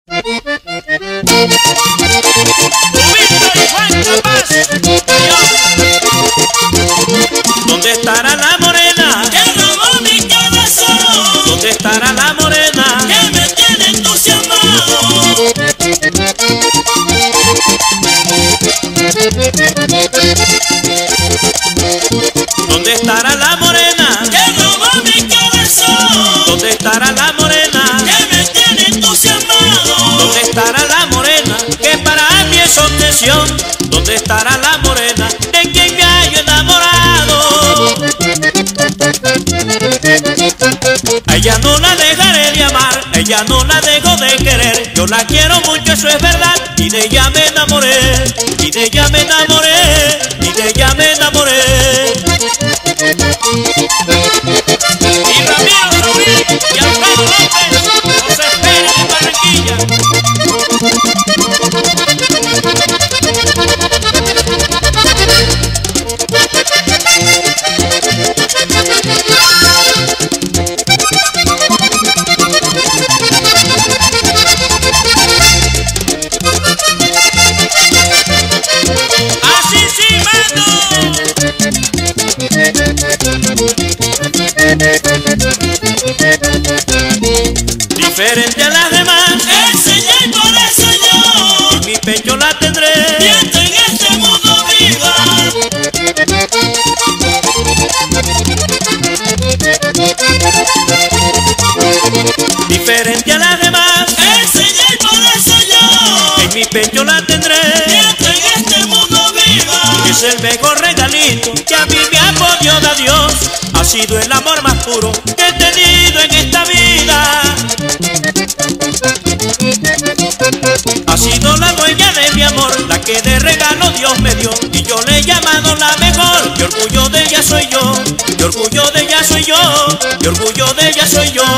¿Dónde estará la morena que robó mi corazón? ¿Dónde estará la morena que me tiene entusiasmado? ¿Dónde estará la morena que robó mi corazón? ¿Dónde estará la morena que me tiene entusiasmado? ¿Dónde estará la morena que para mí es obsesión? ¿Dónde estará la morena de quien me hallo enamorado? A ella no la dejaré de amar, a ella no la dejo de querer. Yo la quiero mucho, eso es verdad, y de ella me enamoré, y de ella me enamoré, y de ella me enamoré. Y Ramiro Saurín y Alfredo López nos esperan en Barranquilla. Así sí, mano. Diferente a las demás, Enseñé y por eso yo en mi pecho la tendré. siento en este mundo viva. Diferente a las demás, Enseñé y por eso yo en mi pecho la tendré. siento en este mundo viva. Es el mejor regalito que a mí me ha podido dar Dios. Ha sido el amor más puro que he tenido en esta vida. Ha sido la dueña de mi amor, la que de regalo Dios me dio, y yo le he llamado la mejor. Y orgullo de ella soy yo, y orgullo de ella soy yo, y orgullo de ella soy yo.